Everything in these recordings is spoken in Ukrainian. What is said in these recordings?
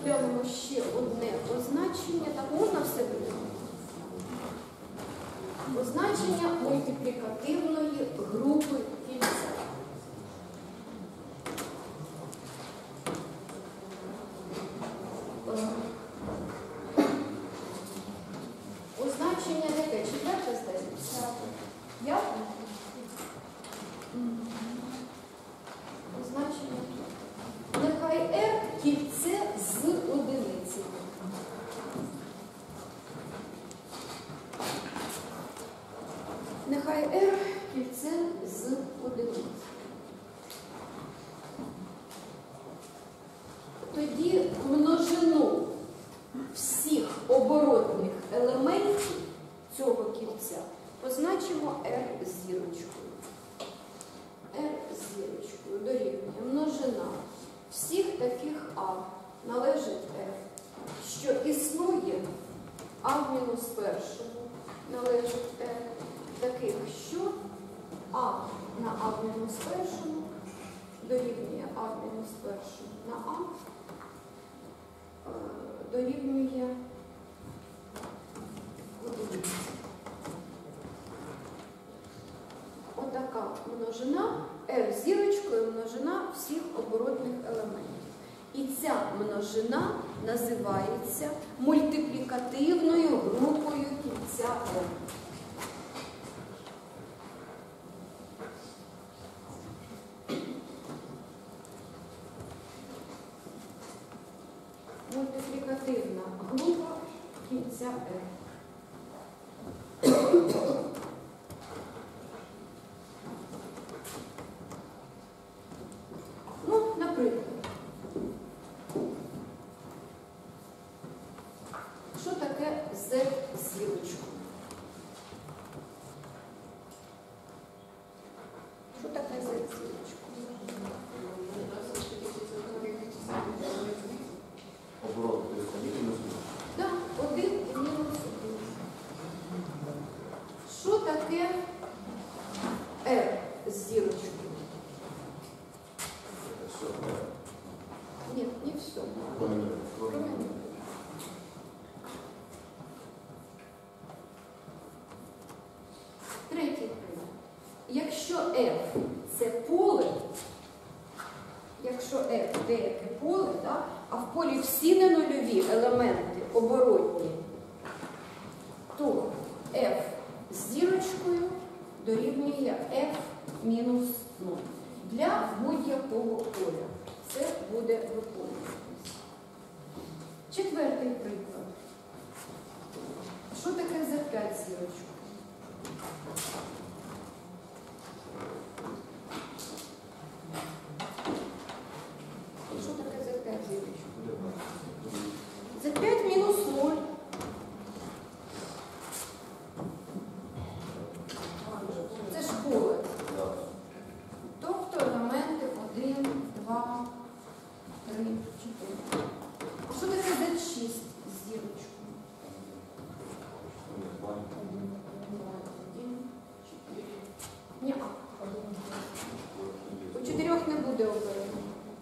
розглянемо ще одне означення. Так, можна все буде? Означення мультиплікативної групи кільця. Означення яке? Четверте здається? П'яте? Означення. Нехай R кільце з одиниці. Нехай R кільце з одиниці. Тоді множину всіх оборотних елементів цього кільця позначимо R зірочкою. R зірочкою дорівнює множина всіх таких А належить F, що існує А в мінус першому належить F, таких, що А на А в мінус першому дорівнює А в мінус першому на А дорівнює одиниці. Отака множина R зірочкою множина всіх оборотних елементів. І ця множина називається мультиплікативною групою кільця R. Мультиплікативна група кільця R. Ну, наприклад, що таке Z зірочка? Що таке Z зірочка? Оборот, то есть один минус один. Так, один і мінус один. Що таке R з зірочкою? Все. Ні, не все. Кроме него. Третій приклад. Якщо F це поле, якщо F деяке поле, так, а в полі всі ненульові елементи оборотні, то F з зірочкою дорівнює F мінус 0. Для будь-якого поля це буде виконуватися. Четвертий приклад. Що таке Z5 зірочка? Що таке Z5 зірочка? Z5 мінус 0. Це ж поле. Тобто елементи 1, 2, 3, 4. Що таке Z6 з зірочкою? 1, 2, 1, 4. Ні, у 4 не буде обережно.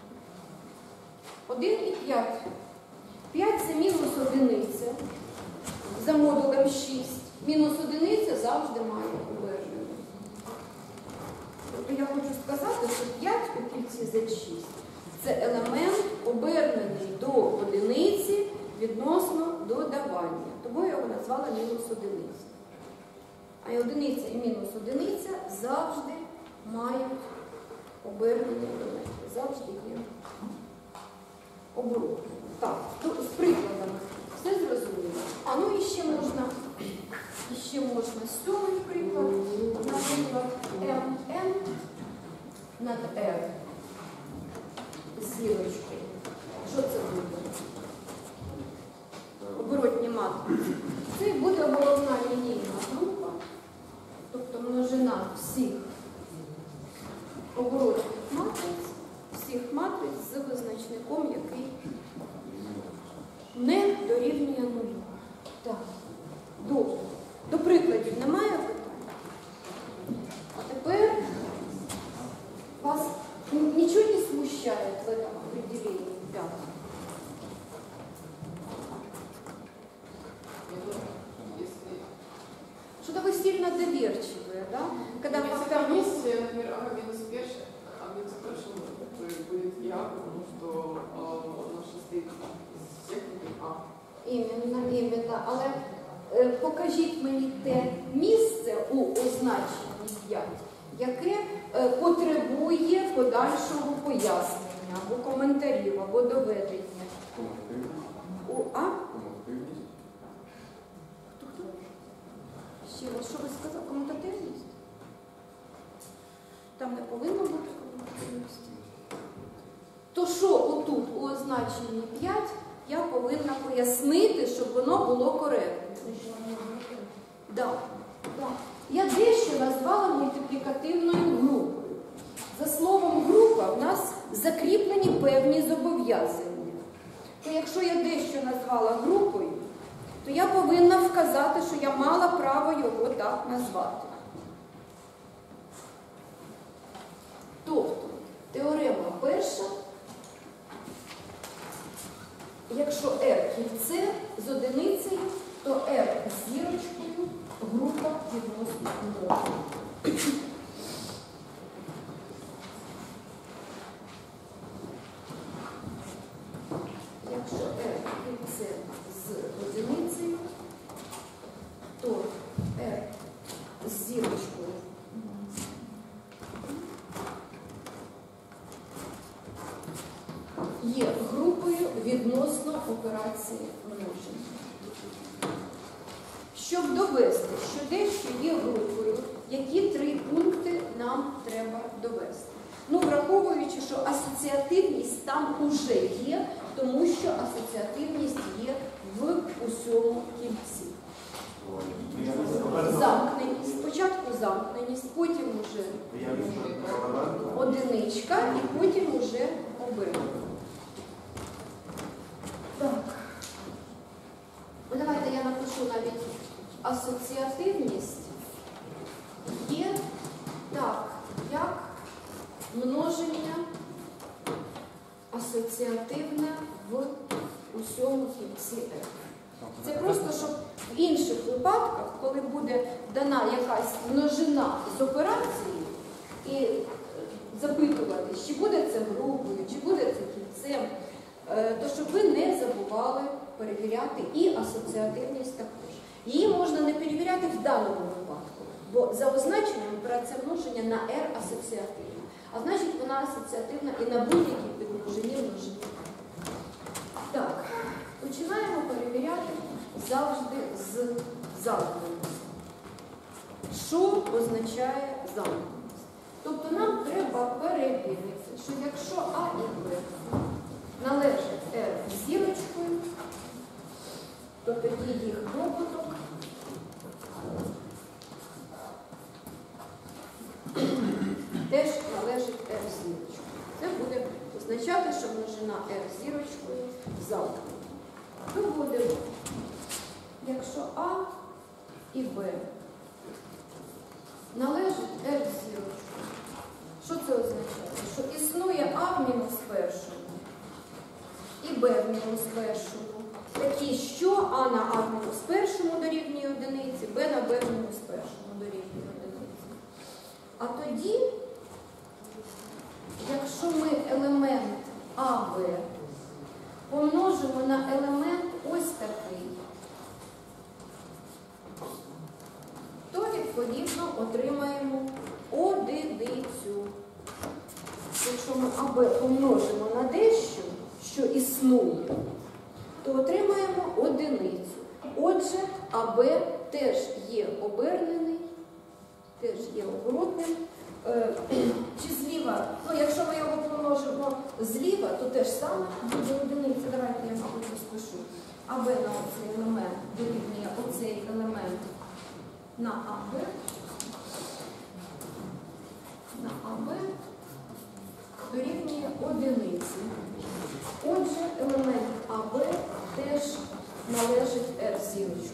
1 і 5. 5 це мінус одиниця за модулем 6. Мінус одиниця завжди має обереження. Тобто я хочу сказати, що 5 у кільці Z6 це елемент, обернений до одиниці відносно додавання. Тому я його назвала мінус одиниця. А і одиниця і мінус одиниця завжди мають обернені елементи. Завжди є оборот. Так, з прикладами все зрозуміло. А ну і ще можна сьомий приклад, наприклад, mn над r з зірочкою. Що це буде? Оборотні матриці. Це буде оборотна лінійна група, тобто множина всіх оборотних матриць з визначником, який не дорівнює нулю. Так, добре. До прикладів немає питань? А тепер вас нічого не смущає в этом определении? доверчивые, да? Когда Если фактор... комиссия, например, А-1, А-1 то будет я, потому что наша стоит с техникой А. Іменно. Але покажіть мені те місце у означенні 5, яке потребує подальшого пояснення, або коментарів, або доведення. А? Хто? Ще раз, що ви сказали? Комутативність? Там не повинно бути комутативності. То що отут у означенні 5 я повинна пояснити, щоб воно було коректно? Да. Я дещо назвала мультиплікативною групою. За словом група в нас закріплені певні зобов'язання. То якщо я дещо назвала групою, то я повинна вказати, що я мала право його так назвати. Тобто, теорема перша, якщо R кільце з одиницею, то R з зірочкою група відносно множення. Якщо R кільце з одиницею, то R з зірочкою є групою відносно операції множення. Щоб довести, що дещо є групою, які 3 пункти нам треба довести? Ну, враховуючи, що асоціативність там уже є, тому що асоціативність є в усьому кільці. Замкненість. Спочатку замкненість, потім уже одиничка і потім уже обернення. Так. Давайте я напишу навіть асоціативність є так, як множення асоціативне в усьому кільці F. Це просто, щоб в інших випадках, коли буде дана якась множина з операцією, і запитувати, чи буде це групою, чи буде це кільцем, то щоб ви не забували перевіряти і асоціативність також. Її можна не перевіряти в даному випадку, бо за означенням операція множення на R асоціативна. А значить, вона асоціативна і на будь-якій підмножині множині. Так, починаємо перевіряти завжди з замкненості. Що означає замкненість? Тобто нам треба перевірити, що якщо А і Б належать R з зірочкою, то тоді їх добуток теж належить R з зірочкою. Це буде означати, що множина R з зірочкою замкнена. Доводимо, якщо А і Б належать R з зірочкою. Що це означає? Що існує А в мінус першому і Б в мінус першому. Такі, що А на А в мінус першому дорівнює одиниці, Б на Б в мінус першому дорівнює одиниці. А тоді, якщо ми елемент АБ помножимо на елемент ось такий, то відповідно отримаємо одиницю. Якщо ми АБ помножимо на дещо, що існує, то отримаємо одиницю. Отже, АБ теж є обернений, теж є оборотним. Чи зліва, ну якщо ми його помножимо зліва, то теж саме буде одиниця. Давайте я, мабуть, розпишу. АБ на оцей елемент дорівнює оцей елемент на АБ. На АБ дорівнює одиниці. Отже, елемент АБ теж належить R зірочку.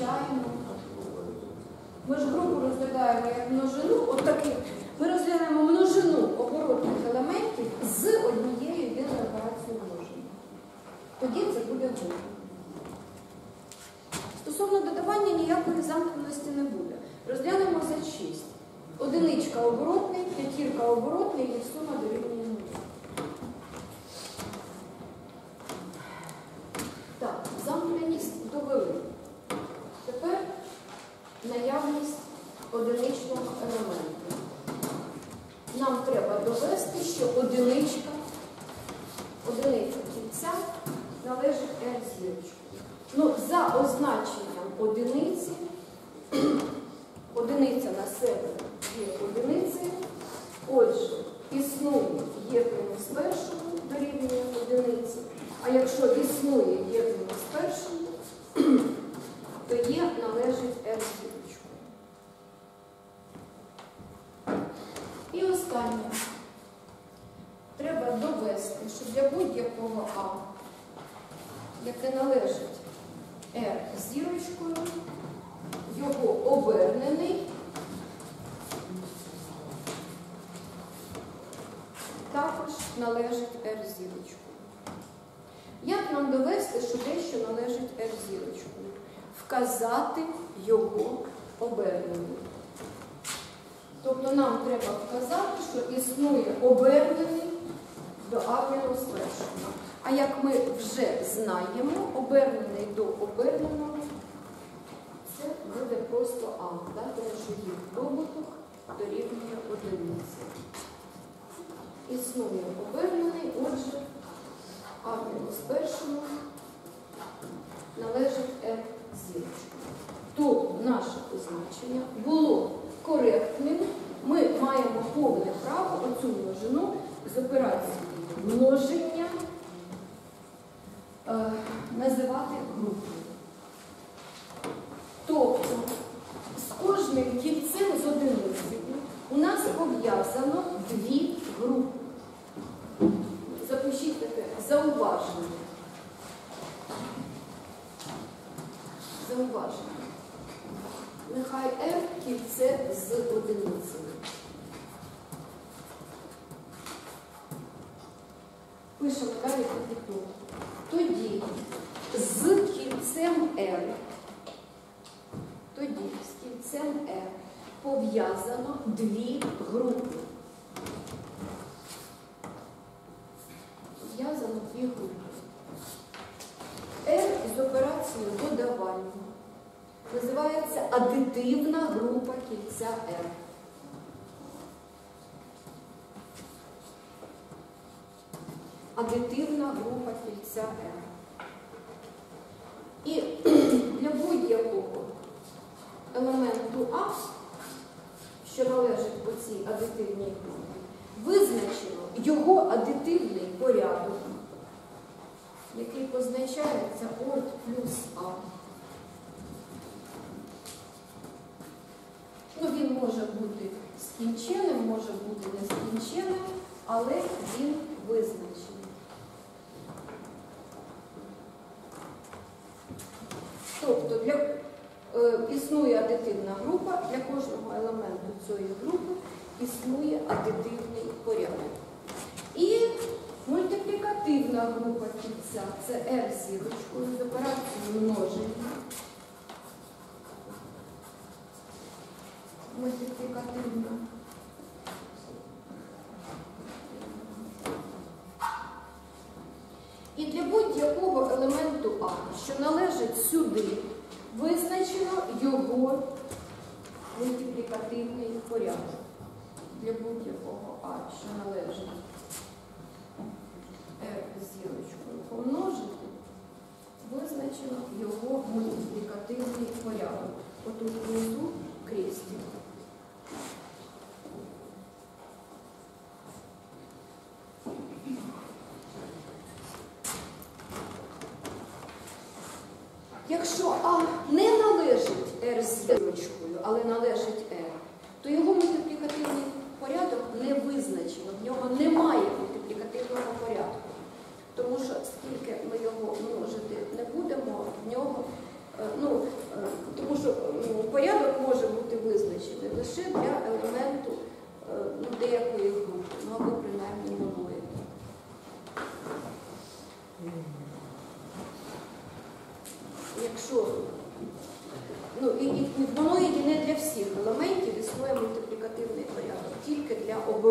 звичайну. Ми ж групу розглядаємо як множину, от таких. Ми розглядаємо множину оборотних елементів з однією єдиною операцією множення. Тоді це буде група. Стосовно додавання ніякої замкненості не буде. Розглянемо за 6. Одиничка оборотний, п'ятірка оборотний, і сума дорівнює 0. Так, замкненість довели. Тепер наявність одиничного елементу. Нам треба довести, що одиниця кільця належить R-зірочку. Ну, за означенням одиниці, одиниця на себе є одиницею, отже, існує є плюс першому дорівнює одиниці, а якщо існує є плюс першому, то є належить R-зірочку. І останнє. Треба довести, що для будь-якого А, яке належить R зірочкою, його обернений також належить R зірочкою. Як нам довести, що дещо належить R зірочкою? Вказати його обернений. Тобто нам треба вказати, що існує обернений до А-1. А як ми вже знаємо, обернений до оберненого, це буде просто А, да? Тому що їх добуток дорівнює одиниці. Існує обернений, отже, А-1 належить R зірочку. Тобто наше позначення було коректним. Ми маємо повне право оцю множину з операцією множення називати групою. Тобто з кожним кільцем з одиницею у нас пов'язано дві групи. Запишіть таке зауваження. Зауваження. Нехай R кільце з одиницею. Пишемо далі тут. Тоді з кільцем R, пов'язано дві групи. Пов'язано дві групи. R з операцією додавання називається адитивна група кільця R. Адитивна група кільця R. І для будь-якого елементу А, що належить по цій адитивній групі, визначено його адитивний порядок, який позначається от плюс А. Ну, він може бути скінченим, може бути нескінченим, але він визначений. Тобто існує адитивна група, для кожного елементу цієї групи існує адитивний порядок. І мультиплікативна група кільця – це R зірочкою з операцією множення. Мультиплікативна. І для будь-якого елементу А, що належить сюди, визначено його мультиплікативний порядок. Для будь-якого А, що належить R зірочкою помножити, визначено його мультиплікативний порядок. Отут внизу крестик. Якщо А не належить R з зірочкою, але належить R, то його мультиплікативний порядок не визначено, в нього немає мультиплікативного порядку. Тому що скільки ми його множити не будемо, в нього,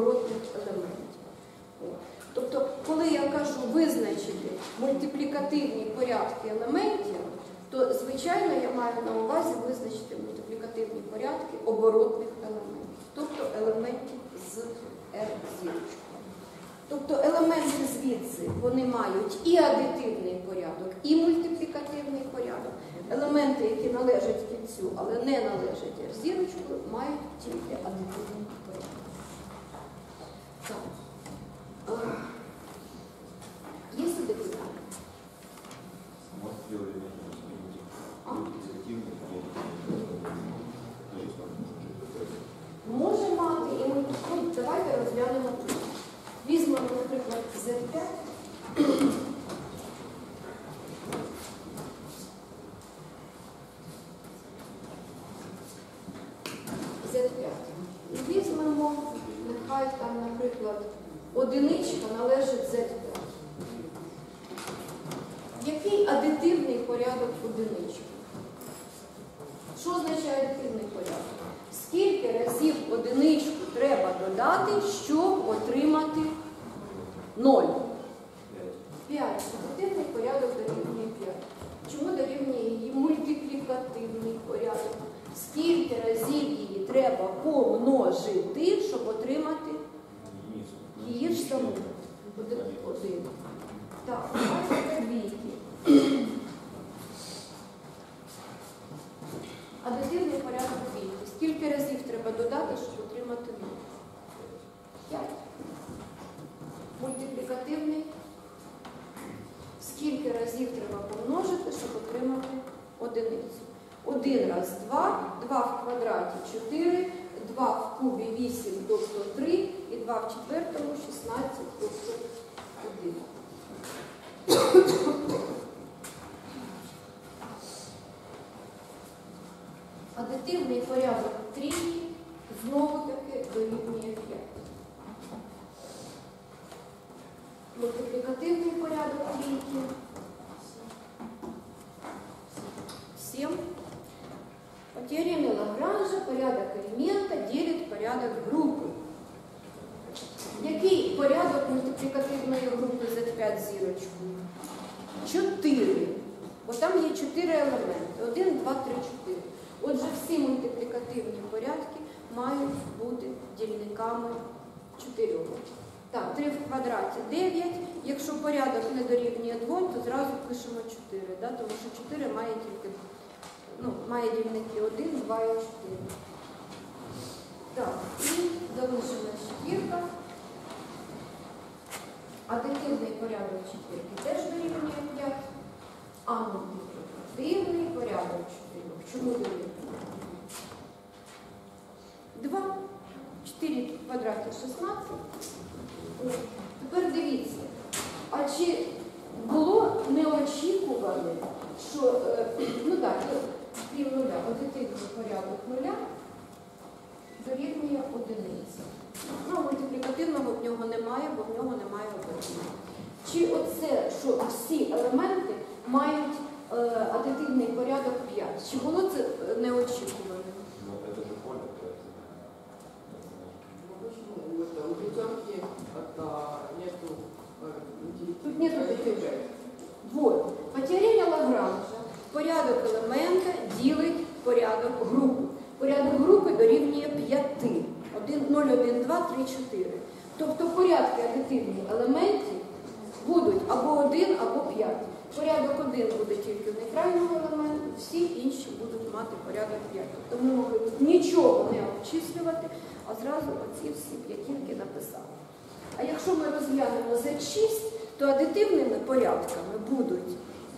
оборотних елементів. От. Тобто, коли я кажу визначити мультиплікативні порядки елементів, то, звичайно, я маю на увазі визначити мультиплікативні порядки оборотних елементів, тобто елементів з R-зірочкою. Тобто елементи звідси, вони мають і адитивний порядок, і мультиплікативний порядок. Елементи, які належать кільцю, але не належать R-зірочкою, мають тільки адитивний порядок. Так. Є сюди питання? Може мати і ми тут. Давайте розглянемо тут. Візьмемо, наприклад, Z5. Z5. І візьмемо, нехай там, наприклад, одиничка належить Z5. Який адитивний порядок одинички? Що означає адитивний порядок? Скільки разів одиничку треба додати, щоб отримати 0? 5. Адитивний порядок дорівнює 5. Чому дорівнює її мультиплікативний порядок? Скільки разів її треба помножити, щоб отримати її ж саму? 1. Так, давайте двійки. Адитивний порядок двійки. Скільки разів треба додати, щоб отримати 0? 5. Мультиплікативний. Скільки разів треба помножити, щоб отримати одиницю? 1 раз 2, 2 в квадраті 4, 2 в кубі 8, тобто 3, і 2 в четвертому 16, тобто 1. Адитивний порядок трійки знову-таки дорівнює 5. Мультиплікативний порядок трійки 7. По теореме Лагранжа порядок элемента делит порядок групи. Який порядок мультиплікативної групи Z5 зірочкою? 4. Бо там є 4 елементи. 1, 2, 3, 4. Отже, всі мультиплікативні порядки мають бути дільниками 4. Так, 3 в квадраті 9. Якщо порядок не дорівнює 2, то зразу пишемо 4. Да? Тому що 4 має тільки має дільники 1, 2 і 4. Так, і залишилась четвірка. Адитивний порядок четвірки теж дорівнює 5. А мультиплікативний порядок 4. Чому дорівнює? 2. 4 в квадраті 16. Тепер дивіться, а чи було неочікуване, що, крім нуля, адитивний порядок нуля дорівнює одиниці. Мультиплікативного в нього немає, бо в нього немає одиниці. Чи оце, що всі елементи мають адитивний порядок 5? Чи було це неочікуване? Это же поле, Почему? У пятерки нету Тут нету пятерки. Вот. По теореме Лагранжа порядок елемента ділить порядок групи. Порядок групи дорівнює 5. 0, 1, 2, 3, 4. Тобто порядки адитивних елементів будуть або 1, або 5. Порядок 1 буде тільки в нейтральному елементу, всі інші будуть мати порядок 5. Тобто ми могли нічого не обчислювати, а зразу оці всі п'ятірки написали. А якщо ми розглянемо Z6, то адитивними порядками будуть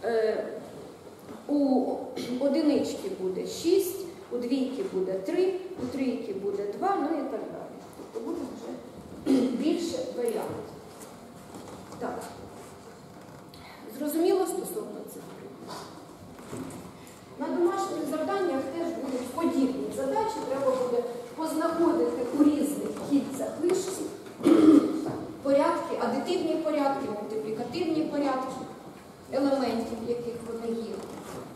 у одинички буде 6, у двійки буде 3, у трійки буде 2, ну і так далі. Тобто буде вже більше варіантів. Так. Зрозуміло стосовно цих прикладів? На домашніх завданнях теж будуть подібні задачі. Треба буде познаходити у різних кільцях вишки порядки, адитивні порядки, мультиплікативні порядки, елементів, яких вони є.